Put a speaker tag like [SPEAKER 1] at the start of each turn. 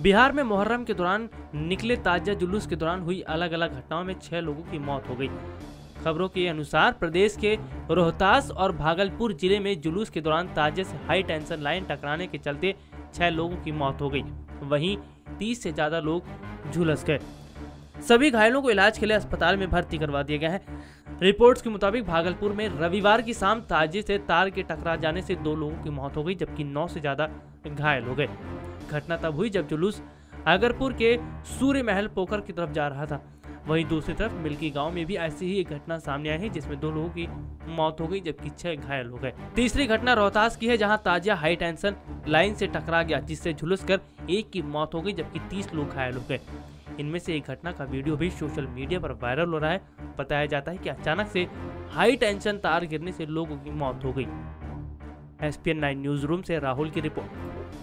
[SPEAKER 1] बिहार में मुहर्रम के दौरान निकले ताजिया जुलूस के दौरान हुई अलग अलग घटनाओं में 6 लोगों की मौत हो गई। खबरों के अनुसार प्रदेश के रोहतास और भागलपुर जिले में जुलूस के दौरान ताजिया से हाई टेंशन लाइन टकराने के चलते 6 लोगों की मौत हो गई। वहीं 30 से ज्यादा लोग झुलस गए। सभी घायलों को इलाज के लिए अस्पताल में भर्ती करवा दिया गया है। रिपोर्ट्स के मुताबिक भागलपुर में रविवार की शाम ताजिए से तार के टकरा जाने से 2 लोगों की मौत हो गई, जबकि 9 से ज्यादा घायल हो गए। घटना तब हुई जब जुलूस अगरपुर के सूर्य महल पोखर की तरफ जा रहा था। वहीं दूसरी तरफ मिल्की गांव में भी ऐसी ही एक घटना सामने आई है, जिसमें 2 लोगों की मौत हो गई, जबकि 6 घायल हो गए। तीसरी घटना रोहतास की है, जहां ताजिया हाई टेंशन लाइन से टकरा गया, जिससे झुलसकर एक की मौत हो गई, जबकि 30 लोग घायल हो गए। इनमें से एक घटना का वीडियो भी सोशल मीडिया पर वायरल हो रहा है। बताया जाता है कि अचानक से हाई टेंशन तार गिरने से लोगों की मौत हो गई। SPN 9 न्यूज रूम से राहुल की रिपोर्ट।